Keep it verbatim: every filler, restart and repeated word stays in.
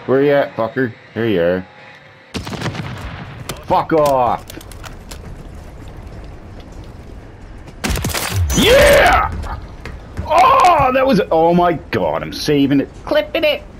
Where you at, fucker? Here you are. Fuck off! Yeah! Oh, that was... Oh my god, I'm saving it. Clipping it.